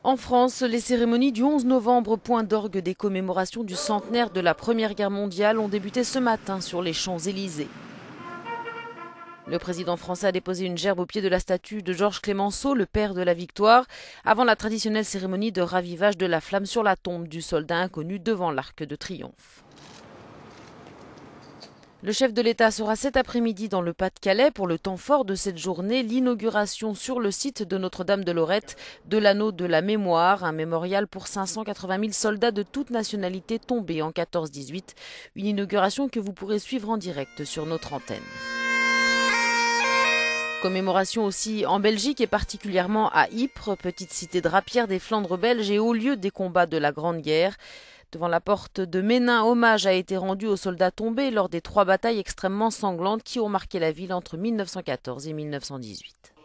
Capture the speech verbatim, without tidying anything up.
En France, les cérémonies du onze novembre, point d'orgue des commémorations du centenaire de la Première Guerre mondiale, ont débuté ce matin sur les Champs-Élysées. Le président français a déposé une gerbe au pied de la statue de Georges Clemenceau, le père de la victoire, avant la traditionnelle cérémonie de ravivage de la flamme sur la tombe du soldat inconnu devant l'Arc de Triomphe. Le chef de l'État sera cet après-midi dans le Pas-de-Calais pour le temps fort de cette journée, l'inauguration sur le site de Notre-Dame-de-Lorette de l'anneau de la mémoire, un mémorial pour cinq cent quatre-vingt mille soldats de toute nationalité tombés en quatorze dix-huit. Une inauguration que vous pourrez suivre en direct sur notre antenne. Commémoration aussi en Belgique et particulièrement à Ypres, petite cité drapière des Flandres belges et haut lieu des combats de la Grande Guerre. Devant la porte de Ménin, hommage a été rendu aux soldats tombés lors des trois batailles extrêmement sanglantes qui ont marqué la ville entre mille neuf cent quatorze et mille neuf cent dix-huit.